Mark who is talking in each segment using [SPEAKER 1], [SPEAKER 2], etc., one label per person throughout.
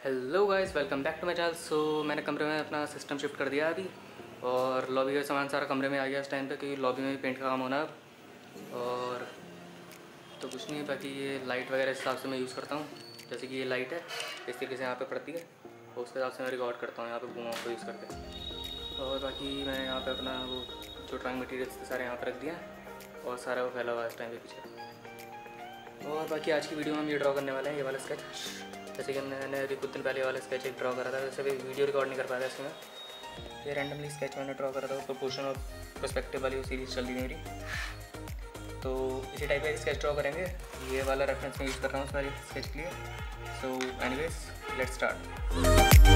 [SPEAKER 1] Hello guys, welcome back to my channel. So मैंने कमरे में अपना सिस्टम शिफ्ट कर दिया अभी, और लॉबी का सामान सारा कमरे में आ गया इस टाइम पे, क्योंकि लॉबी में भी पेंट का काम होना है अब। और तो कुछ नहीं, बाकी ये लाइट वगैरह इस हिसाब से मैं यूज़ करता हूँ। जैसे कि ये लाइट है इस तरीके से यहाँ पे पड़ती है, और उसके हिसाब से मैं रिकॉर्ड करता हूँ यहाँ पे बूमों को यूज़ करके। और बाकी मैं यहाँ पर अपना वो जो ड्राइंग मटीरियल्स थे सारे यहाँ पर रख दिया है, और सारा वो फैला हुआ है इस टाइम पे पीछे। और बाकी आज की वीडियो में हम ये ड्रॉ करने वाले हैं, ये वाला स्केच। जैसे कि मैंने अभी कुछ दिन पहले वाला स्केच एक ड्रॉ करा था, वैसे भी वीडियो रिकॉर्ड नहीं कर पाया था इसमें। ये रैंडमली स्केच मैंने ड्रॉ करा था, प्रोपोर्शन और पर्सपेक्टिव वाली वो सीरीज़ चल रही है मेरी। तो इसी टाइप का स्केच ड्रॉ करेंगे। ये वाला रेफरेंस मैं यूज़ कर रहा हूँ सारे स्केच के लिए। So anyways, let's start.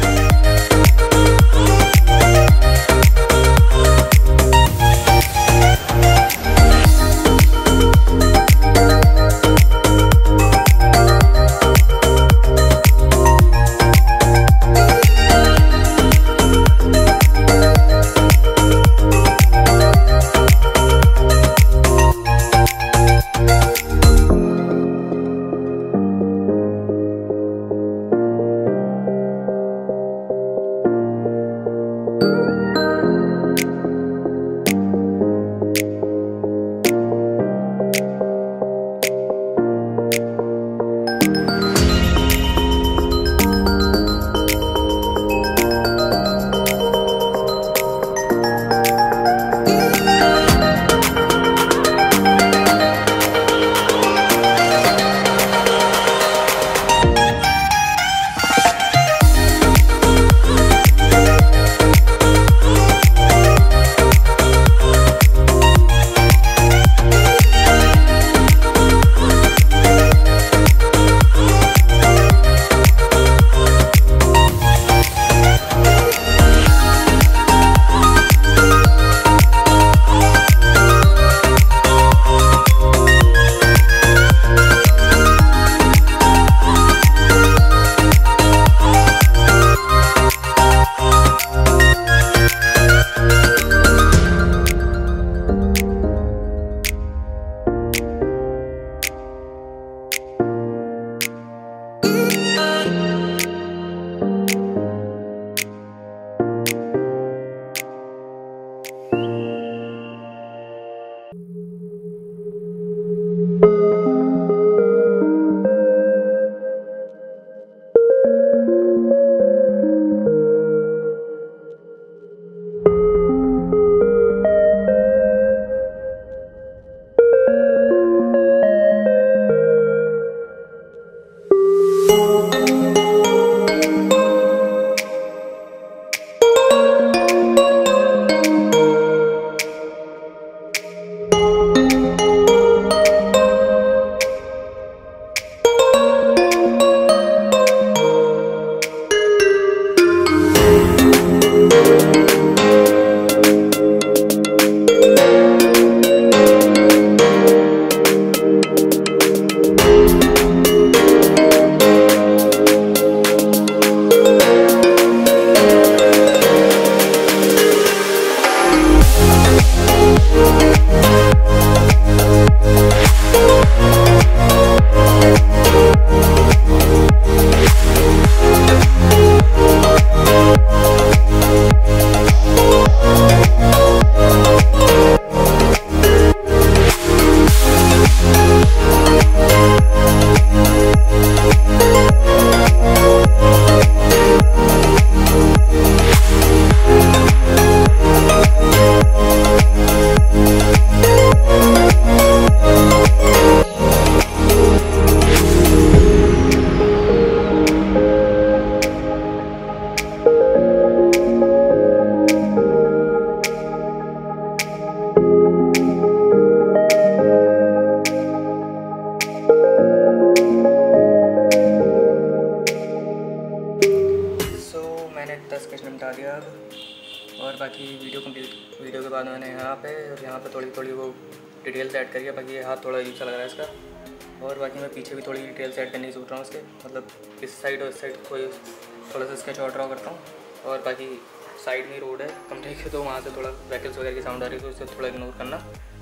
[SPEAKER 1] निपटा दिया अब। और बाकी वीडियो के बाद मैंने यहाँ पे थोड़ी वो डिटेल्स ऐड करी है। बाकी ये हाथ थोड़ा अजीब सा लग रहा है इसका। और बाकी मैं पीछे भी थोड़ी डिटेल्स ऐड करने की सोच रहा हूँ उसके, मतलब इस साइड और इस साइड कोई थोड़ा सा स्केच और ड्रॉ करता हूँ। और बाकी साइड में रोड है कमरे के, तो वहाँ से थोड़ा व्हीकल्स वगैरह की साउंड आ रही है, तो उससे थोड़ा इग्नोर करना।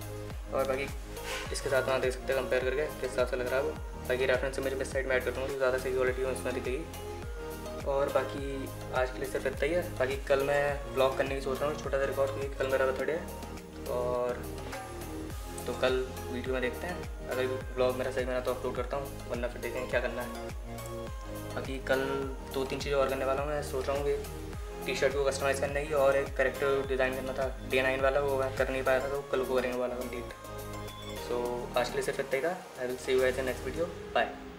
[SPEAKER 1] और बाकी इसके साथ वहाँ देख सकते हैं कंपेयर करके किस हिसाब से लग रहा है वो। बाकी रेफरेंस इमेज में साइड में ऐड कर दूँगा तो ज़्यादा सही क्वालिटी में उसमें दिखेगी। और बाकी आज के लिए सिर्फ इतना ही है। बाकी कल मैं ब्लॉग करने की सोच रहा हूँ, छोटा सा रिकॉर्ड, क्योंकि कल मेरा बर्थडे है। और तो कल वीडियो में देखते हैं, अगर ब्लॉग मेरा सही बना तो अपलोड करता हूँ, वरना फिर देखेंगे क्या करना है। बाकी कल 2-3 चीज़ें और करने वाला हूँ। मैं सोच रहा हूँ कि टी शर्ट को कस्टमाइज़ करने की और एक करेक्टर डिज़ाइन करना था D9 वाला, वो मैं कर नहीं पाया था, तो कल को करेंगे वाला कंप्लीट। सो आज के लिए सिर्फ इतना ही था। I will see you guys in next video. Bye.